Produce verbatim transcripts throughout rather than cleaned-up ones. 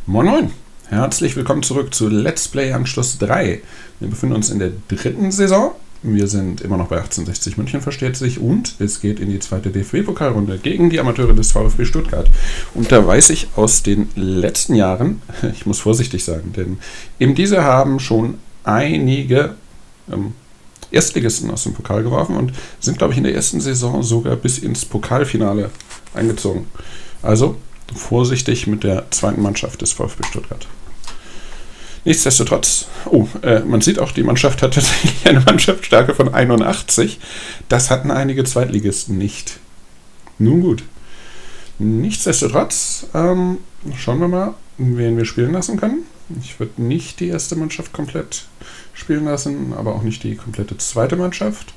Moin Moin! Herzlich willkommen zurück zu Let's Play Anschluss drei. Wir befinden uns in der dritten Saison. Wir sind immer noch bei achtzehnhundertsechzig München, versteht sich. Und es geht in die zweite D F B-Pokalrunde gegen die Amateure des VfB Stuttgart. Und da weiß ich aus den letzten Jahren, ich muss vorsichtig sagen, denn eben diese haben schon einige ähm, Erstligisten aus dem Pokal geworfen und sind, glaube ich, in der ersten Saison sogar bis ins Pokalfinale eingezogen. Also vorsichtig mit der zweiten Mannschaft des VfB Stuttgart. Nichtsdestotrotz, oh, äh, man sieht auch, die Mannschaft hat tatsächlich eine Mannschaftsstärke von einundachtzig. Das hatten einige Zweitligisten nicht. Nun gut. Nichtsdestotrotz, ähm, schauen wir mal, wen wir spielen lassen können. Ich würde nicht die erste Mannschaft komplett spielen lassen, aber auch nicht die komplette zweite Mannschaft.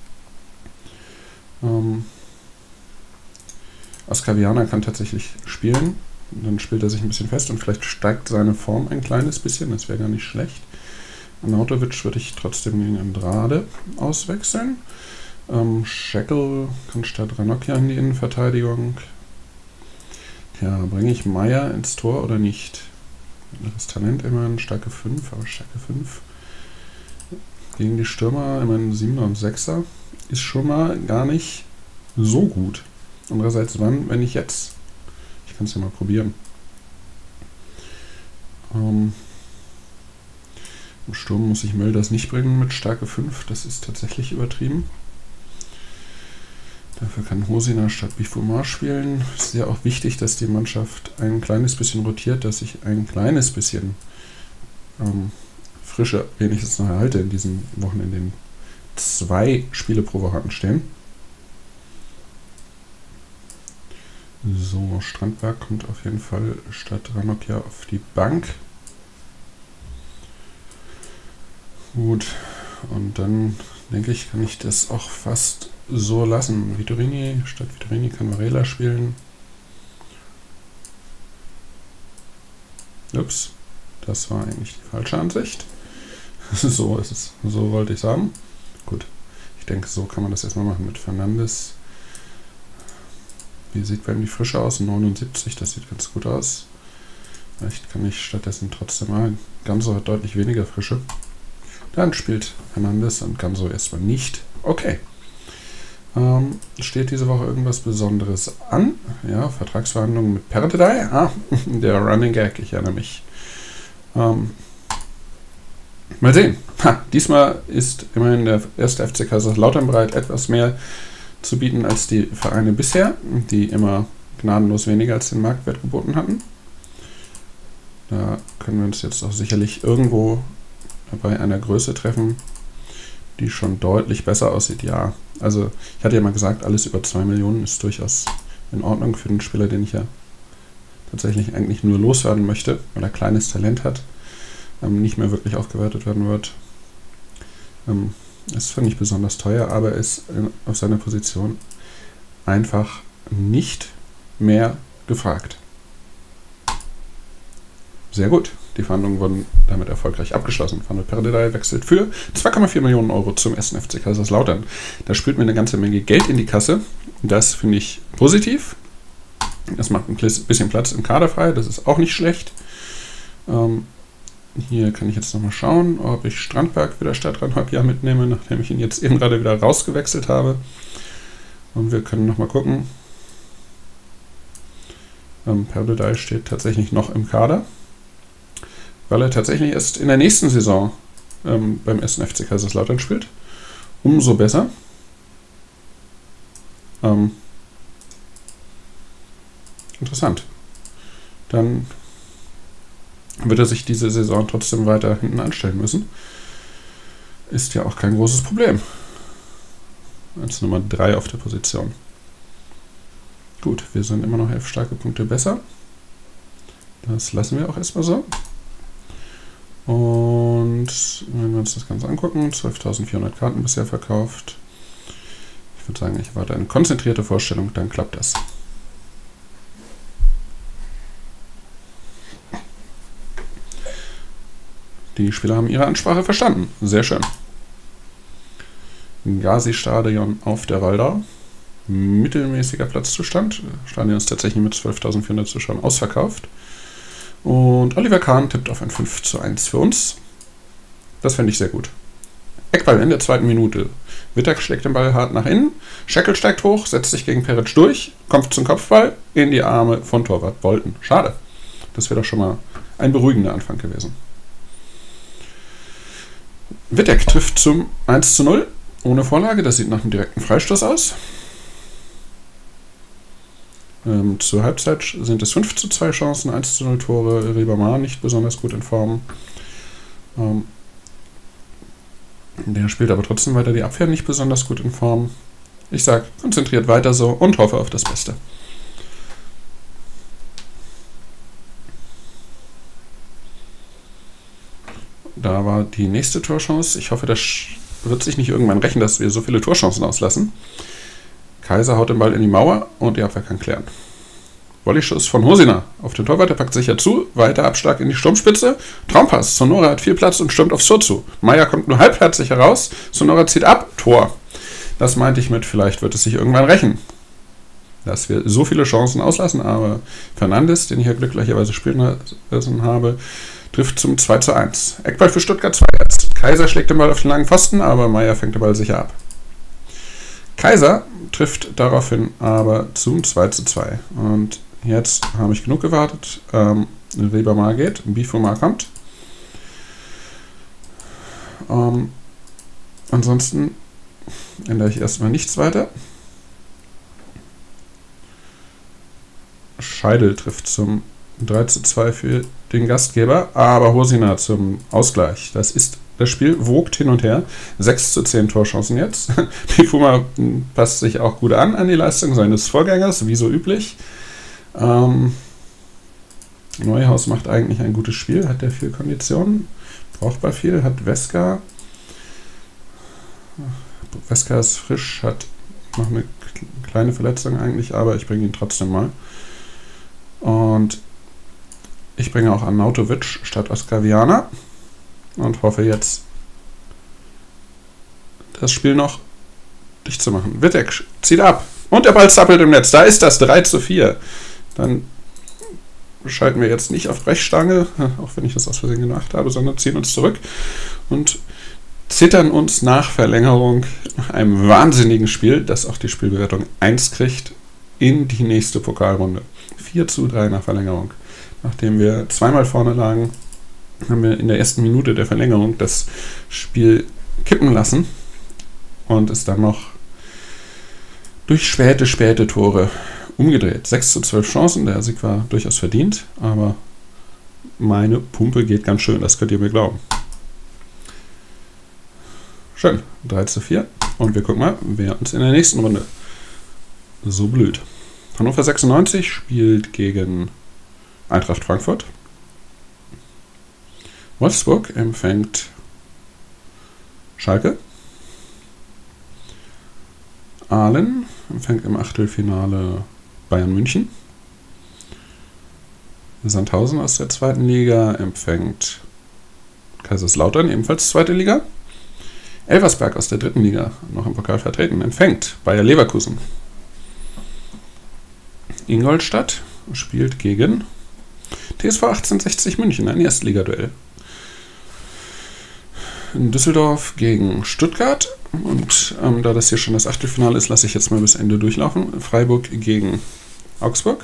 Ähm, Oskaviana kann tatsächlich spielen. Dann spielt er sich ein bisschen fest und vielleicht steigt seine Form ein kleines bisschen. Das wäre gar nicht schlecht. Arnautovic würde ich trotzdem gegen Andrade auswechseln. Ähm, Scheckel kann statt Ranocchia in die Innenverteidigung. Ja, bringe ich Meier ins Tor oder nicht? Das Talent immerhin Stärke fünf, aber Stärke fünf. Gegen die Stürmer immerhin siebener und sechser. Ist schon mal gar nicht so gut. Andererseits, wann, wenn ich jetzt? Ich kann es ja mal probieren. Ähm, Im Sturm muss ich Mölders nicht bringen mit Stärke fünf. Das ist tatsächlich übertrieben. Dafür kann Hosina statt Bifumar spielen. Es ist ja auch wichtig, dass die Mannschaft ein kleines bisschen rotiert, dass ich ein kleines bisschen ähm, Frische wenigstens noch erhalte in diesen Wochen, in denen zwei Spiele pro Woche anstehen. So, Strandberg kommt auf jeden Fall statt Ranocchia auf die Bank. Gut, und dann denke ich, kann ich das auch fast so lassen. Vitorini, statt Vitorini kann Varela spielen. Ups, das war eigentlich die falsche Ansicht. So ist es, so wollte ich es haben. Gut, ich denke, so kann man das erstmal machen mit Fernandes. Wie sieht bei ihm die Frische aus? neunundsiebzig, das sieht ganz gut aus. Vielleicht kann ich stattdessen trotzdem mal. Ganso hat deutlich weniger Frische. Dann spielt Hernandez und Ganso erstmal nicht. Okay. Ähm, steht diese Woche irgendwas Besonderes an? Ja, Vertragsverhandlungen mit Perdedei. Ah, der Running Gag, ich erinnere mich. Ähm, mal sehen. Ha, diesmal ist immerhin der erste F C Kaiserslautern bereit, etwas mehr zu bieten als die Vereine bisher, die immer gnadenlos weniger als den Marktwert geboten hatten. Da können wir uns jetzt auch sicherlich irgendwo bei einer Größe treffen, die schon deutlich besser aussieht. Ja, also ich hatte ja mal gesagt, alles über zwei Millionen ist durchaus in Ordnung für den Spieler, den ich ja tatsächlich eigentlich nur loswerden möchte, weil er kleines Talent hat, ähm, nicht mehr wirklich aufgewertet werden wird. Ähm, Ist zwar nicht besonders teuer, aber ist auf seiner Position einfach nicht mehr gefragt. Sehr gut. Die Verhandlungen wurden damit erfolgreich abgeschlossen. Fernando Perdedei wechselt für zwei Komma vier Millionen Euro zum ersten F C Kaiserslautern. Da spült mir eine ganze Menge Geld in die Kasse. Das finde ich positiv. Das macht ein bisschen Platz im Kader frei. Das ist auch nicht schlecht. Ähm, Hier kann ich jetzt nochmal schauen, ob ich Strandberg wieder statt Ranocchia mitnehme, nachdem ich ihn jetzt eben gerade wieder rausgewechselt habe. Und wir können nochmal gucken. Ähm, Perdedei steht tatsächlich noch im Kader, weil er tatsächlich erst in der nächsten Saison ähm, beim ersten F C Kaiserslautern spielt. Umso besser. Ähm, interessant. Dann wird er sich diese Saison trotzdem weiter hinten anstellen müssen. Ist ja auch kein großes Problem. Als Nummer drei auf der Position. Gut, wir sind immer noch elf starke Punkte besser. Das lassen wir auch erstmal so. Und wenn wir uns das Ganze angucken, zwölftausendvierhundert Karten bisher verkauft. Ich würde sagen, ich warte eine konzentrierte Vorstellung, dann klappt das. Die Spieler haben ihre Ansprache verstanden. Sehr schön. Gazi-Stadion auf der Waldau. Mittelmäßiger Platzzustand. Das Stadion ist tatsächlich mit zwölftausendvierhundert Zuschauern ausverkauft. Und Oliver Kahn tippt auf ein fünf zu eins für uns. Das fände ich sehr gut. Eckball in der zweiten Minute. Wittek schlägt den Ball hart nach innen. Scheckel steigt hoch, setzt sich gegen Peric durch, kommt zum Kopfball in die Arme von Torwart Bolten. Schade. Das wäre doch schon mal ein beruhigender Anfang gewesen. Wittek trifft zum eins zu null. Ohne Vorlage. Das sieht nach einem direkten Freistoß aus. Ähm, zur Halbzeit sind es fünf zu zwei Chancen, eins zu null Tore. Riebermann nicht besonders gut in Form. Ähm, der spielt aber trotzdem weiter die Abwehr nicht besonders gut in Form. Ich sag, konzentriert weiter so und hoffe auf das Beste. Da war die nächste Torchance. Ich hoffe, das wird sich nicht irgendwann rächen, dass wir so viele Torchancen auslassen. Kaiser haut den Ball in die Mauer und die Abwehr kann klären. Volleyschuss von Hosina auf den Torwart, der packt sicher zu. Weiter Abschlag in die Sturmspitze. Traumpass. Sonora hat viel Platz und stürmt aufs Tor zu. Meier kommt nur halbherzig heraus. Sonora zieht ab. Tor. Das meinte ich mit, vielleicht wird es sich irgendwann rächen, dass wir so viele Chancen auslassen. Aber Fernandes, den ich ja glücklicherweise spielen lassen habe, trifft zum zwei zu eins. Eckball für Stuttgart zwei jetzt. Kaiser schlägt den Ball auf den langen Pfosten, aber Meier fängt den Ball sicher ab. Kaiser trifft daraufhin aber zum zwei zu zwei. Und jetzt habe ich genug gewartet. Ähm, Riebermann geht, Bifuma kommt. Ähm, ansonsten ändere ich erstmal nichts weiter. Scheidel trifft zum drei zu zwei für den Gastgeber, aber Hosina zum Ausgleich. Das ist das Spiel, wogt hin und her. sechs zu zehn Torchancen jetzt. Bifuma passt sich auch gut an an die Leistung seines Vorgängers, wie so üblich. Ähm, Neuhaus macht eigentlich ein gutes Spiel, hat der viel Konditionen, brauchbar viel, hat Weska. Weska ist frisch, hat noch eine kleine Verletzung eigentlich, aber ich bringe ihn trotzdem mal. Und ich bringe auch Arnautovic statt Oskar Viana und hoffe jetzt, das Spiel noch dicht zu machen. Wittek zieht ab und der Ball zappelt im Netz. Da ist das drei zu vier. Dann schalten wir jetzt nicht auf Brechstange, auch wenn ich das aus Versehen gemacht habe, sondern ziehen uns zurück und zittern uns nach Verlängerung, einem wahnsinnigen Spiel, das auch die Spielbewertung eins kriegt, in die nächste Pokalrunde. vier zu drei nach Verlängerung. Nachdem wir zweimal vorne lagen, haben wir in der ersten Minute der Verlängerung das Spiel kippen lassen und es dann noch durch späte, späte Tore umgedreht. sechs zu zwölf Chancen, der Sieg war durchaus verdient, aber meine Pumpe geht ganz schön, das könnt ihr mir glauben. Schön, drei zu vier und wir gucken mal, wer uns in der nächsten Runde so blüht. Hannover sechsundneunzig spielt gegen Eintracht Frankfurt. Wolfsburg empfängt Schalke. Aalen empfängt im Achtelfinale Bayern München. Sandhausen aus der zweiten Liga empfängt Kaiserslautern, ebenfalls zweite Liga. Elversberg aus der dritten Liga, noch im Pokal vertreten, empfängt Bayer Leverkusen. Ingolstadt spielt gegen T S V achtzehnhundertsechzig München, ein Erstligaduell. In Düsseldorf gegen Stuttgart. Und ähm, da das hier schon das Achtelfinale ist, lasse ich jetzt mal bis Ende durchlaufen. Freiburg gegen Augsburg.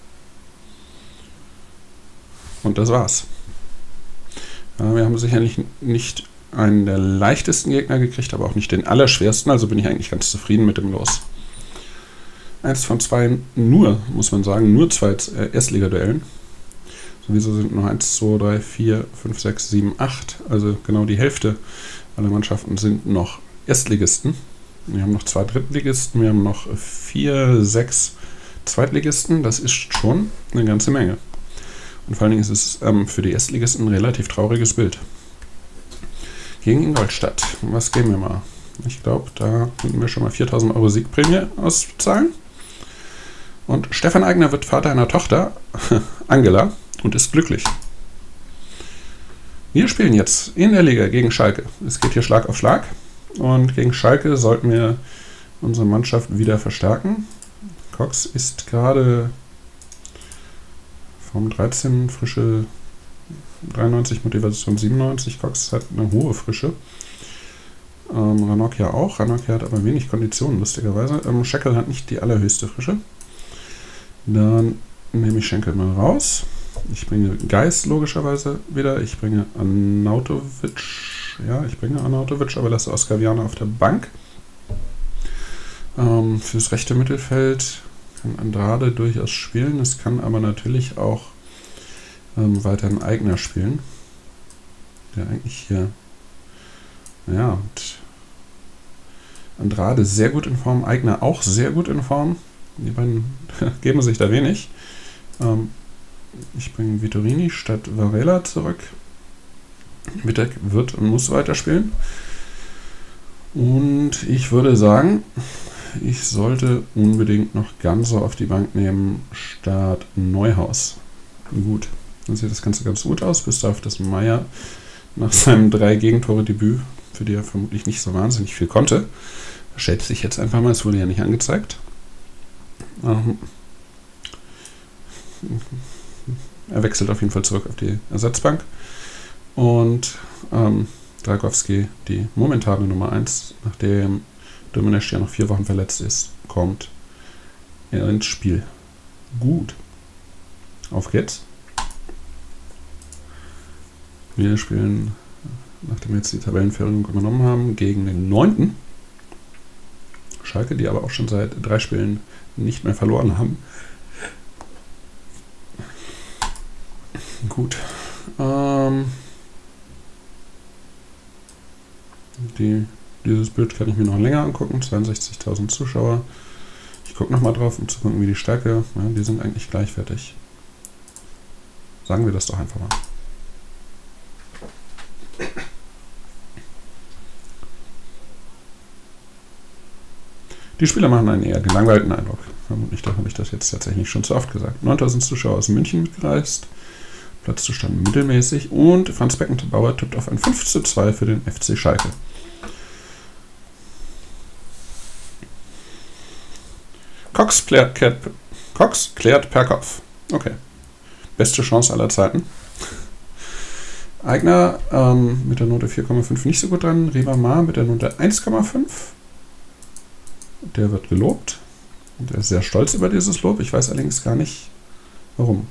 Und das war's. Ja, wir haben sicherlich nicht einen der leichtesten Gegner gekriegt, aber auch nicht den allerschwersten. Also bin ich eigentlich ganz zufrieden mit dem Los. Eins von zwei nur, muss man sagen, nur zwei Erstligaduellen. Sowieso sind nur eins, zwei, drei, vier, fünf, sechs, sieben, acht. Also genau die Hälfte aller Mannschaften sind noch Erstligisten. Wir haben noch zwei Drittligisten, wir haben noch vier, sechs Zweitligisten. Das ist schon eine ganze Menge. Und vor allen Dingen ist es ähm, für die Erstligisten ein relativ trauriges Bild. Gegen Ingolstadt. Was geben wir mal? Ich glaube, da könnten wir schon mal viertausend Euro Siegprämie auszahlen. Und Stefan Aigner wird Vater einer Tochter, Angela, und ist glücklich. Wir spielen jetzt in der Liga gegen Schalke. Es geht hier Schlag auf Schlag. Und gegen Schalke sollten wir unsere Mannschaft wieder verstärken. Cox ist gerade Form dreizehn, Frische dreiundneunzig, Motivation siebenundneunzig, Cox hat eine hohe Frische. Ähm, Ranocchia auch, Ranocchia hat aber wenig Konditionen, lustigerweise. Ähm, Shackle hat nicht die allerhöchste Frische. Dann nehme ich Schenkel mal raus. Ich bringe Geist logischerweise wieder. Ich bringe Arnautovic. Ja, ich bringe Arnautovic, aber lasse Oskar auf der Bank. Ähm, fürs rechte Mittelfeld kann Andrade durchaus spielen. Es kann aber natürlich auch ähm, weiter ein Eigner spielen. Der eigentlich hier. Ja, und Andrade sehr gut in Form. Eigner auch sehr gut in Form. Die beiden geben sich da wenig. Ähm, ich bringe Vittorini statt Varela zurück. Wittek wird und muss weiterspielen. Und ich würde sagen, ich sollte unbedingt noch Ganso auf die Bank nehmen, statt Neuhaus. Gut, dann sieht das Ganze ganz gut aus, bis darauf, dass Meier nach seinem drei Gegentore-Debüt, für die er vermutlich nicht so wahnsinnig viel konnte, schätze ich jetzt einfach mal, es wurde ja nicht angezeigt. Ähm, er wechselt auf jeden Fall zurück auf die Ersatzbank. Und ähm, Dragowski, die momentane Nummer eins, nachdem Domenech ja noch vier Wochen verletzt ist, kommt er ins Spiel. Gut. Auf geht's. Wir spielen, nachdem wir jetzt die Tabellenführung übernommen haben, gegen den neunten Schalke, die aber auch schon seit drei Spielen nicht mehr verloren haben. Gut. Ähm, die, dieses Bild kann ich mir noch länger angucken. zweiundsechzigtausend Zuschauer. Ich gucke nochmal drauf, um zu gucken, wie die Stärke. Ja, die sind eigentlich gleichwertig. Sagen wir das doch einfach mal. Die Spieler machen einen eher gelangweilten Eindruck. Vermutlich habe ich das jetzt tatsächlich schon zu oft gesagt. neuntausend Zuschauer aus München mitgereist. Platzzustand mittelmäßig. Und Franz Beckenbauer tippt auf ein fünf zu zwei für den F C Schalke. Cox klärt, klärt, Cox klärt per Kopf. Okay. Beste Chance aller Zeiten. Eigner ähm, mit der Note vier Komma fünf nicht so gut dran. Ribamar mit der Note eins Komma fünf. Der wird gelobt. Und er ist sehr stolz über dieses Lob. Ich weiß allerdings gar nicht, warum.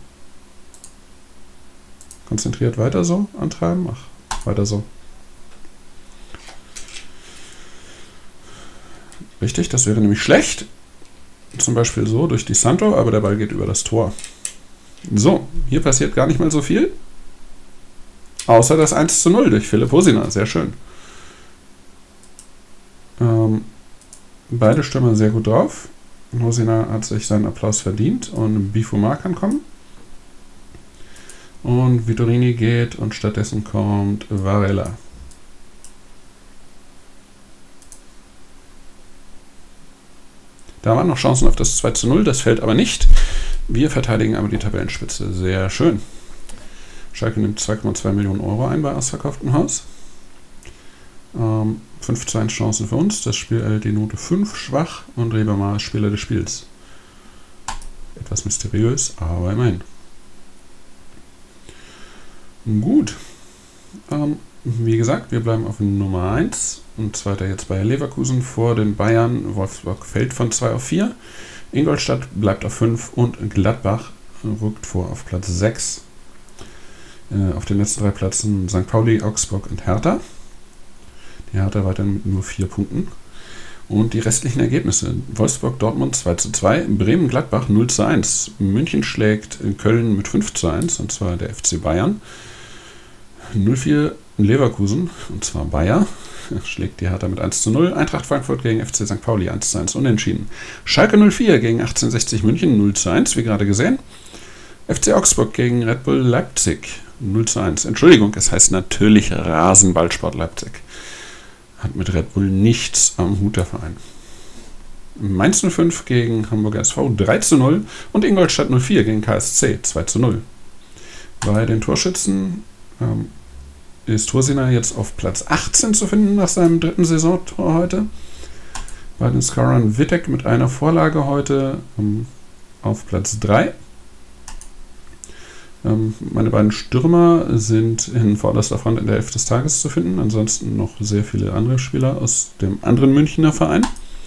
Konzentriert weiter so antreiben. Ach, weiter so. Richtig, das wäre nämlich schlecht. Zum Beispiel so durch die Santo, aber der Ball geht über das Tor. So, hier passiert gar nicht mal so viel. Außer das eins zu null durch Philipp Hosina. Sehr schön. Ähm, beide Stürmer sehr gut drauf. Hosina hat sich seinen Applaus verdient und Bifumar kann kommen. Und Vittorini geht und stattdessen kommt Varela. Da waren noch Chancen auf das zwei zu null, das fällt aber nicht. Wir verteidigen aber die Tabellenspitze sehr schön. Schalke nimmt zwei Komma zwei Millionen Euro ein bei ausverkauftem Haus. Ähm, fünf zu eins Chancen für uns. Das Spiel erhält die Note fünf, schwach, und Ribamar ist Spieler des Spiels. Etwas mysteriös, aber immerhin. Gut. Ähm, wie gesagt, wir bleiben auf Nummer eins. Und zweiter jetzt bei Leverkusen vor den Bayern. Wolfsburg fällt von zwei auf vier. Ingolstadt bleibt auf fünf und Gladbach rückt vor auf Platz sechs. Äh, auf den letzten drei Plätzen Sankt Pauli, Augsburg und Hertha. Die Hertha weiterhin mit nur vier Punkten. Und die restlichen Ergebnisse. Wolfsburg-Dortmund zwei zu zwei, Bremen-Gladbach null zu eins. München schlägt Köln mit fünf zu eins, und zwar der F C Bayern. null vier Leverkusen, und zwar Bayer, schlägt die Hertha mit eins zu null. Eintracht Frankfurt gegen F C Sankt Pauli eins zu eins unentschieden. Schalke null vier gegen achtzehnhundertsechzig München null zu eins, wie gerade gesehen. F C Augsburg gegen Red Bull Leipzig null zu eins. Entschuldigung, es heißt natürlich Rasenballsport Leipzig. Hat mit Red Bull nichts am Hut, der Verein. Mainz null fünf gegen Hamburger S V drei zu null und Ingolstadt null vier gegen K S C zwei zu null. Bei den Torschützen ähm, ist Hosina jetzt auf Platz achtzehn zu finden nach seinem dritten Saisontor heute. Bei den Scorern Wittek mit einer Vorlage heute ähm, auf Platz drei. Ähm, meine beiden Stürmer sind in vorderster Front in der Elf des Tages zu finden. Ansonsten noch sehr viele andere Spieler aus dem anderen Münchner Verein.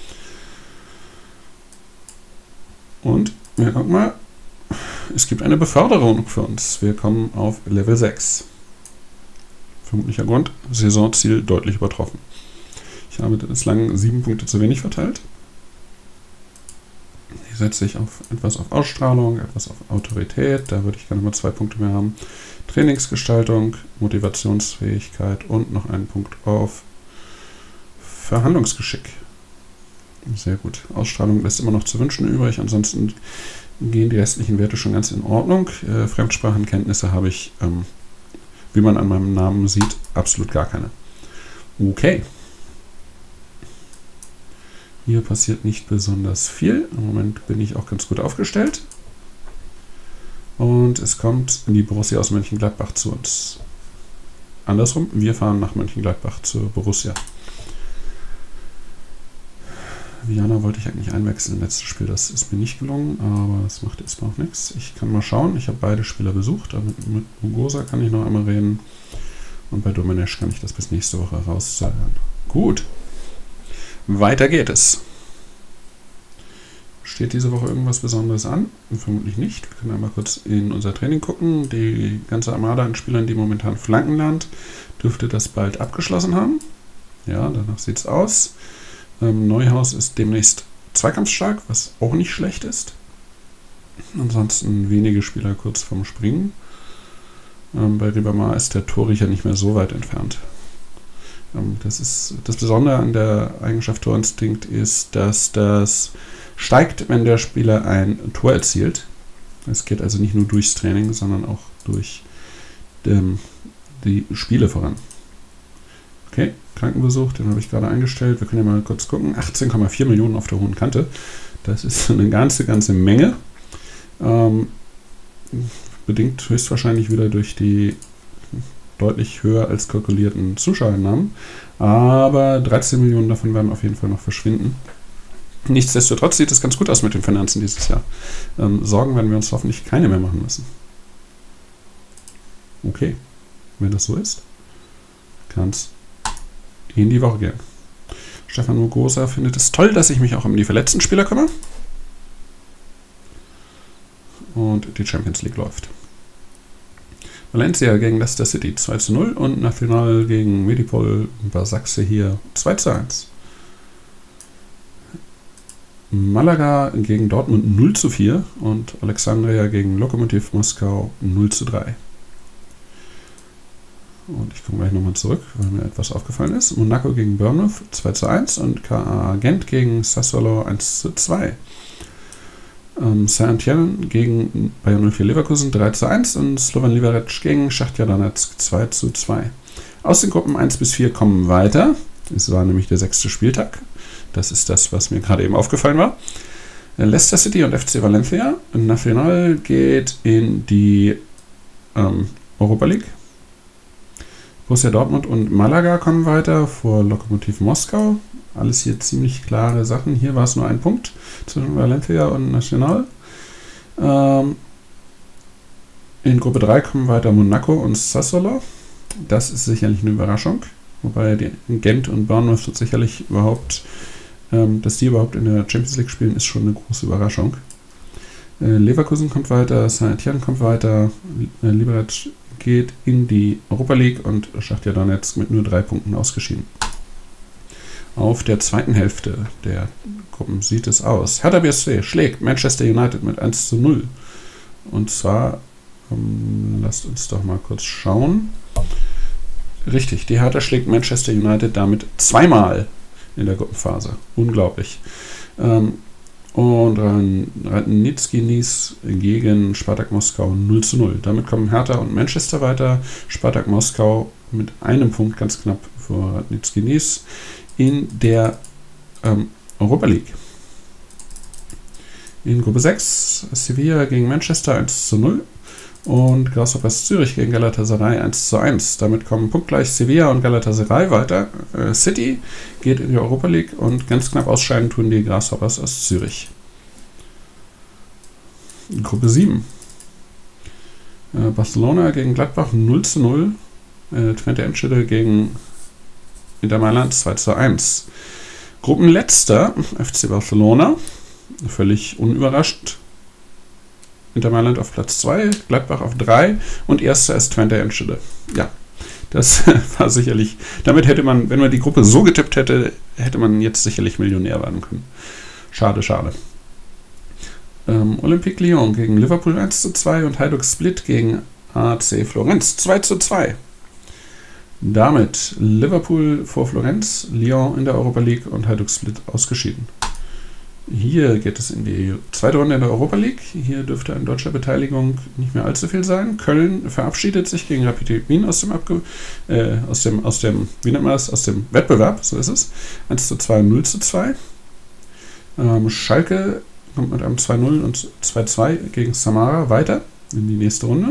Und ja, guck mal, es gibt eine Beförderung für uns. Wir kommen auf Level sechs. Vermutlicher Grund, Saisonziel deutlich übertroffen. Ich habe bislang sieben Punkte zu wenig verteilt. Hier setze ich auf etwas auf Ausstrahlung, etwas auf Autorität. Da würde ich gerne mal zwei Punkte mehr haben. Trainingsgestaltung, Motivationsfähigkeit und noch einen Punkt auf Verhandlungsgeschick. Sehr gut. Ausstrahlung lässt immer noch zu wünschen übrig. Ansonsten gehen die restlichen Werte schon ganz in Ordnung. Äh, Fremdsprachenkenntnisse habe ich, ähm, wie man an meinem Namen sieht, absolut gar keine. Okay. Hier passiert nicht besonders viel. Im Moment bin ich auch ganz gut aufgestellt. Und es kommt die Borussia aus Mönchengladbach zu uns. Andersrum, wir fahren nach Mönchengladbach zur Borussia. Viana wollte ich eigentlich einwechseln im letzten Spiel. Das ist mir nicht gelungen, aber das macht jetzt mal auch nichts. Ich kann mal schauen. Ich habe beide Spieler besucht. Aber mit, mit Mugosa kann ich noch einmal reden. Und bei Domenech kann ich das bis nächste Woche rauszögern. Gut. Weiter geht es. Steht diese Woche irgendwas Besonderes an? Vermutlich nicht. Wir können einmal kurz in unser Training gucken. Die ganze Armada an Spielern, die momentan Flanken lernt, dürfte das bald abgeschlossen haben. Ja, danach sieht es aus. Ähm, Neuhaus ist demnächst zweikampfstark, was auch nicht schlecht ist. Ansonsten wenige Spieler kurz vorm Springen. Ähm, bei Ribamar ist der Torriecher nicht mehr so weit entfernt. Ähm, das ist das Besondere an der Eigenschaft Torinstinkt ist, dass das steigt, wenn der Spieler ein Tor erzielt. Es geht also nicht nur durchs Training, sondern auch durch ähm, die Spiele voran. Okay, Krankenbesuch, den habe ich gerade eingestellt. Wir können ja mal kurz gucken. achtzehn Komma vier Millionen auf der hohen Kante. Das ist eine ganze, ganze Menge. Ähm, bedingt höchstwahrscheinlich wieder durch die deutlich höher als kalkulierten Zuschauereinnahmen. Aber dreizehn Millionen davon werden auf jeden Fall noch verschwinden. Nichtsdestotrotz sieht es ganz gut aus mit den Finanzen dieses Jahr. Ähm, Sorgen werden wir uns hoffentlich keine mehr machen müssen. Okay, wenn das so ist, kann es in die Woche gehen. Stefan Mugosa findet es toll, dass ich mich auch um die verletzten Spieler kümmere. Und die Champions League läuft. Valencia gegen Leicester City zwei zu null und Nacional gegen Medipol Basaksehir hier zwei zu eins. Malaga gegen Dortmund null zu vier und Alexandria gegen Lokomotiv Moskau null zu drei. Und ich komme gleich nochmal zurück, weil mir etwas aufgefallen ist. Monaco gegen Bournemouth zwei zu eins und K A Gent gegen Sassuolo eins zu zwei. Ähm, Saint-Étienne gegen Bayer null vier Leverkusen drei zu eins und Slovan Liberec gegen Schachtja Donetsk zwei zu zwei. Aus den Gruppen eins bis vier kommen weiter. Es war nämlich der sechste Spieltag. Das ist das, was mir gerade eben aufgefallen war. Leicester City und F C Valencia. Nacional geht in die ähm, Europa League. Borussia Dortmund und Malaga kommen weiter vor Lokomotiv Moskau. Alles hier ziemlich klare Sachen. Hier war es nur ein Punkt zwischen Valencia und Nacional. Ähm, in Gruppe drei kommen weiter Monaco und Sassuolo. Das ist sicherlich eine Überraschung. Wobei die Gent und Bournemouth sicherlich überhaupt, ähm, dass die überhaupt in der Champions League spielen, ist schon eine große Überraschung. Äh, Leverkusen kommt weiter, Saint-Étienne kommt weiter, äh, Liberec geht in die Europa League und Schachtja Donetsk mit nur drei Punkten ausgeschieden. Auf der zweiten Hälfte der Gruppen sieht es aus. Hertha B S C schlägt Manchester United mit eins zu null. Und zwar, ähm, lasst uns doch mal kurz schauen. Richtig, die Hertha schlägt Manchester United damit zweimal in der Gruppenphase. Unglaublich. Ähm, und Radnički Nice gegen Spartak Moskau null zu null. Damit kommen Hertha und Manchester weiter. Spartak Moskau mit einem Punkt ganz knapp vor Radnički Nice in der ähm, Europa League. In Gruppe sechs Sevilla gegen Manchester eins zu null und Grasshoppers Zürich gegen Galatasaray eins zu eins. Damit kommen punktgleich Sevilla und Galatasaray weiter. Äh, City geht in die Europa League und ganz knapp ausscheiden tun die Grasshoppers aus Zürich. In Gruppe sieben Äh, Barcelona gegen Gladbach null zu null. Äh, Twente Enschede gegen Inter Mailand zwei zu eins. Gruppenletzter F C Barcelona, völlig unüberrascht. Inter Mailand auf Platz zwei, Gladbach auf drei und erster ist Twente Enschede. Ja, das war sicherlich, damit hätte man, wenn man die Gruppe so getippt hätte, hätte man jetzt sicherlich Millionär werden können. Schade, schade. Ähm, Olympique Lyon gegen Liverpool eins zu zwei und Hajduk Split gegen A C Florenz zwei zu zwei. Damit Liverpool vor Florenz, Lyon in der Europa League und Hajduk Split ausgeschieden. Hier geht es in die zweite Runde in der Europa League. Hier dürfte an deutscher Beteiligung nicht mehr allzu viel sein. Köln verabschiedet sich gegen Rapid Wien aus dem, Abge äh, aus dem, aus dem, wie nennt man das, aus dem Wettbewerb, so ist es. eins zu zwei und null zu zwei. Ähm, Schalke kommt mit einem zwei null und zwei zwei gegen Samara weiter in die nächste Runde.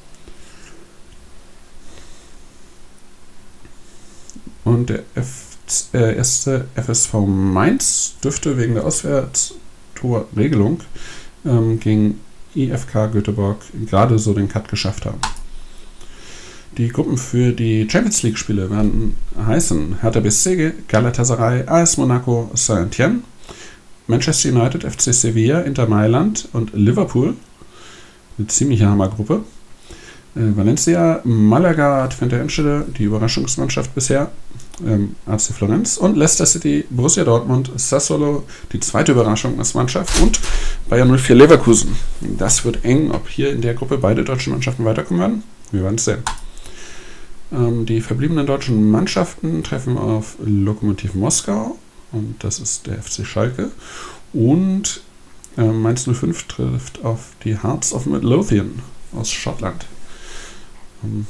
Und der F äh, erste F S V Mainz dürfte wegen der Auswärtstorregelung ähm, gegen I F K Göteborg gerade so den Cut geschafft haben. Die Gruppen für die Champions League Spiele werden heißen Hertha B S C, Galatasaray, A S Monaco, Saint-Étienne, Manchester United, F C Sevilla, Inter Mailand und Liverpool. Eine ziemliche Hammergruppe. Äh, Valencia, Malaga, Twente Enschede, die Überraschungsmannschaft bisher, ähm, A C Florenz und Leicester City, Borussia Dortmund, Sassuolo, die zweite Überraschungsmannschaft und Bayern null vier Leverkusen. Das wird eng, ob hier in der Gruppe beide deutschen Mannschaften weiterkommen werden. Wir werden es sehen. Ähm, die verbliebenen deutschen Mannschaften treffen auf Lokomotiv Moskau und das ist der F C Schalke und äh, Mainz null fünf trifft auf die Hearts of Midlothian aus Schottland. Ähm,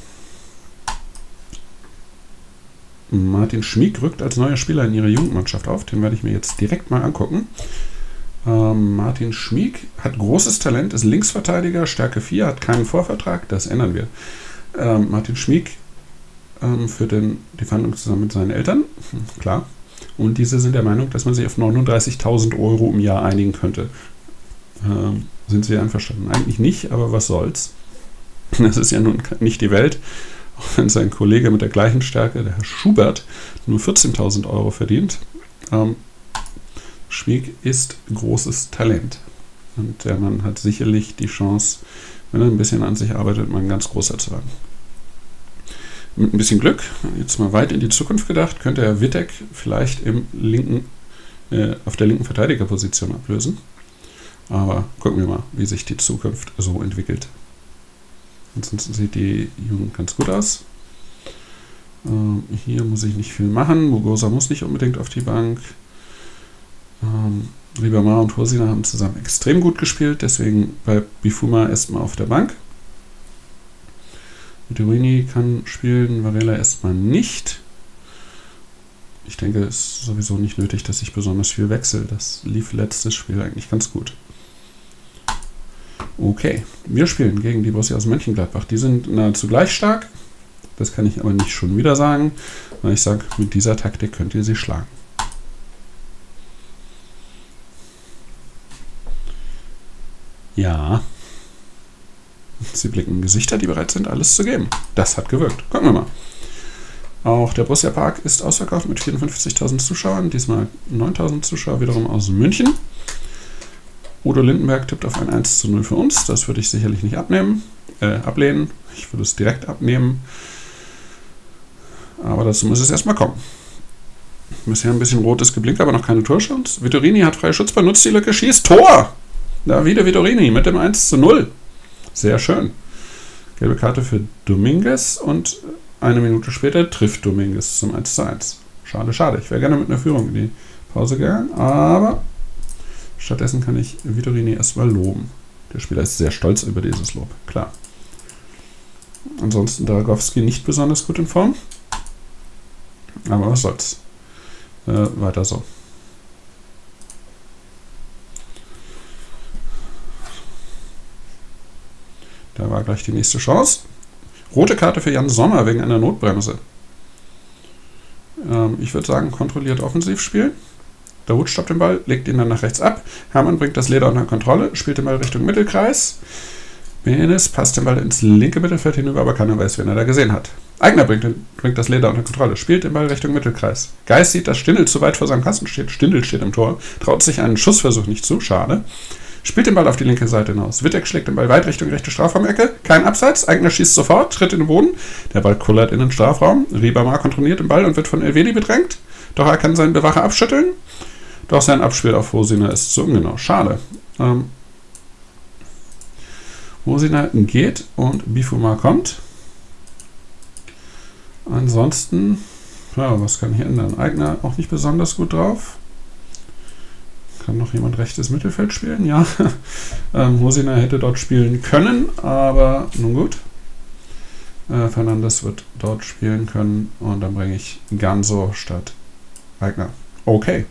Martin Schmieg rückt als neuer Spieler in ihre Jugendmannschaft auf. Den werde ich mir jetzt direkt mal angucken. Ähm, Martin Schmieg hat großes Talent, ist Linksverteidiger, Stärke vier, hat keinen Vorvertrag. Das ändern wir. Ähm, Martin Schmieg ähm, führt den, die Verhandlung zusammen mit seinen Eltern. Hm, klar. Und diese sind der Meinung, dass man sich auf neununddreißigtausend Euro im Jahr einigen könnte. Ähm, sind sie einverstanden? Eigentlich nicht, aber was soll's. Das ist ja nun nicht die Welt. Auch wenn sein Kollege mit der gleichen Stärke, der Herr Schubert, nur vierzehntausend Euro verdient. Ähm, Schmieg ist großes Talent. Und der Mann hat sicherlich die Chance, wenn er ein bisschen an sich arbeitet, mal ein ganz großer zu werden. Mit ein bisschen Glück, jetzt mal weit in die Zukunft gedacht, könnte Herr Wittek vielleicht im linken, äh, auf der linken Verteidigerposition ablösen. Aber gucken wir mal, wie sich die Zukunft so entwickelt. Ansonsten sieht die Jugend ganz gut aus. Ähm, hier muss ich nicht viel machen. Mugosa muss nicht unbedingt auf die Bank. Ähm, Ribamar und Hursina haben zusammen extrem gut gespielt, deswegen bei Bifuma erstmal auf der Bank. Durini kann spielen, Varela erstmal nicht. Ich denke, es ist sowieso nicht nötig, dass ich besonders viel wechsle. Das lief letztes Spiel eigentlich ganz gut. Okay, wir spielen gegen die Borussia aus Mönchengladbach. Die sind nahezu gleich stark. Das kann ich aber nicht schon wieder sagen, weil ich sage, mit dieser Taktik könnt ihr sie schlagen. Ja. Sie blicken Gesichter, die bereit sind, alles zu geben. Das hat gewirkt. Gucken wir mal. Auch der Borussia Park ist ausverkauft mit vierundfünfzigtausend Zuschauern. Diesmal neuntausend Zuschauer wiederum aus München. Udo Lindenberg tippt auf ein eins zu null für uns. Das würde ich sicherlich nicht abnehmen, äh, ablehnen. Ich würde es direkt abnehmen. Aber dazu muss es erstmal kommen. Bisher ein bisschen rotes Geblink, aber noch keine Torchance. Vittorini hat freie Schutzbahn, nutzt die Lücke, schießt Tor! Davide Vittorini mit dem eins zu null. Sehr schön. Gelbe Karte für Dominguez und eine Minute später trifft Dominguez zum eins zu eins. Schade, schade. Ich wäre gerne mit einer Führung in die Pause gegangen, aber stattdessen kann ich Vittorini erstmal loben. Der Spieler ist sehr stolz über dieses Lob, klar. Dragowski Dragowski nicht besonders gut in Form, aber was soll's. Äh, weiter so. Da war gleich die nächste Chance. Rote Karte für Jan Sommer wegen einer Notbremse. Ähm, ich würde sagen, kontrolliert offensiv spielen. Dahoud stoppt den Ball, legt ihn dann nach rechts ab. Hermann bringt das Leder unter Kontrolle, spielt den Ball Richtung Mittelkreis. Benes passt den Ball ins linke Mittelfeld hinüber, aber keiner weiß, wen er da gesehen hat. Aigner bringt, den, bringt das Leder unter Kontrolle, spielt den Ball Richtung Mittelkreis. Geist sieht, dass Stindl zu weit vor seinem Kasten steht. Stindl steht im Tor, traut sich einen Schussversuch nicht zu, schade. Spielt den Ball auf die linke Seite hinaus. Wittek schlägt den Ball weit Richtung rechte Strafraumecke. Kein Abseits. Aigner schießt sofort, tritt in den Boden. Der Ball kullert in den Strafraum. Ribamar kontrolliert den Ball und wird von Elvedi bedrängt. Doch er kann seinen Bewacher abschütteln. Doch sein Abspiel auf Rosiner ist zu ungenau. Schade. Ähm, Rosiner geht und Bifuma kommt. Ansonsten, ja, was kann ich ändern? Aigner auch nicht besonders gut drauf. Kann noch jemand rechtes Mittelfeld spielen? Ja. ähm, Rosiner hätte dort spielen können, aber nun gut. Äh, Fernandes wird dort spielen können und dann bringe ich Ganso statt Aigner. Okay.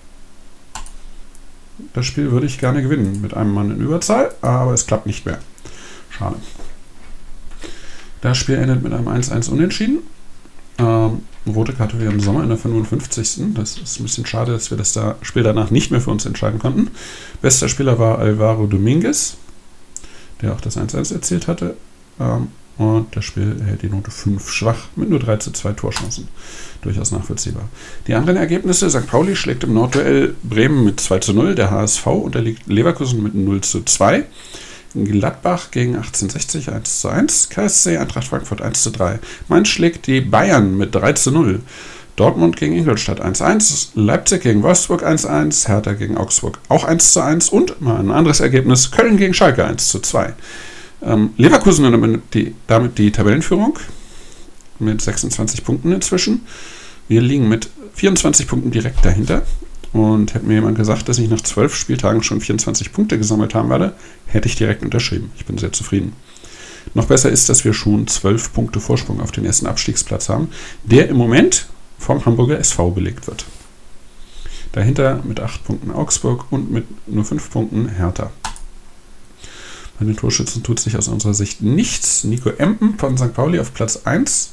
Das Spiel würde ich gerne gewinnen mit einem Mann in Überzahl, aber es klappt nicht mehr. Schade. Das Spiel endet mit einem eins eins Unentschieden. Ähm, rote Karte für Jan Sommer in der fünfundfünfzigsten Das ist ein bisschen schade, dass wir das da Spiel danach nicht mehr für uns entscheiden konnten. Bester Spieler war Alvaro Dominguez, der auch das eins eins erzielt hatte. Ähm, und das Spiel erhält die Note fünf. Schwach mit nur drei zu zwei Torchancen. Durchaus nachvollziehbar. Die anderen Ergebnisse: Sankt Pauli schlägt im Nordduell Bremen mit zwei zu null. Der H S V unterliegt Leverkusen mit null zu zwei. Gladbach gegen achtzehnhundertsechzig eins zu eins, K S C Eintracht Frankfurt eins zu drei. Mainz schlägt die Bayern mit drei zu null. Dortmund gegen Ingolstadt eins zu eins, Leipzig gegen Wolfsburg eins zu eins, Hertha gegen Augsburg auch eins zu eins und mal ein anderes Ergebnis: Köln gegen Schalke eins zu zwei. Ähm, Leverkusen damit die, damit die Tabellenführung mit sechsundzwanzig Punkten inzwischen. Wir liegen mit vierundzwanzig Punkten direkt dahinter. Und hätte mir jemand gesagt, dass ich nach zwölf Spieltagen schon vierundzwanzig Punkte gesammelt haben werde, hätte ich direkt unterschrieben. Ich bin sehr zufrieden. Noch besser ist, dass wir schon zwölf Punkte Vorsprung auf den ersten Abstiegsplatz haben, der im Moment vom Hamburger S V belegt wird. Dahinter mit acht Punkten Augsburg und mit nur fünf Punkten Hertha. Bei den Torschützen tut sich aus unserer Sicht nichts. Nico Empen von Sankt Pauli auf Platz eins.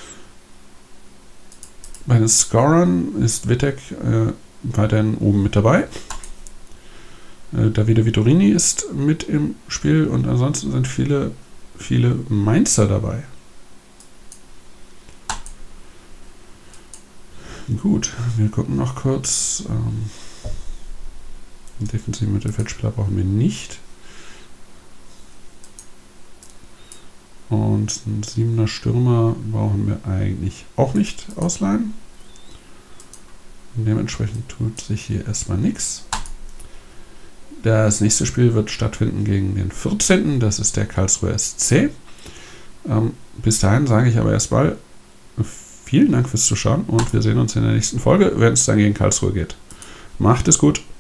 Bei den Scorern ist Wittek äh, weiterhin oben mit dabei. Äh, Davide Vittorini ist mit im Spiel und ansonsten sind viele, viele Mainzer dabei. Gut, wir gucken noch kurz. Ähm, einen defensiven Mittelfeldspieler brauchen wir nicht. Und einen siebener Stürmer brauchen wir eigentlich auch nicht ausleihen. Dementsprechend tut sich hier erstmal nichts. Das nächste Spiel wird stattfinden gegen den vierzehnten Das ist der Karlsruher S C. Ähm, bis dahin sage ich aber erstmal vielen Dank fürs Zuschauen und wir sehen uns in der nächsten Folge, wenn es dann gegen Karlsruhe geht. Macht es gut!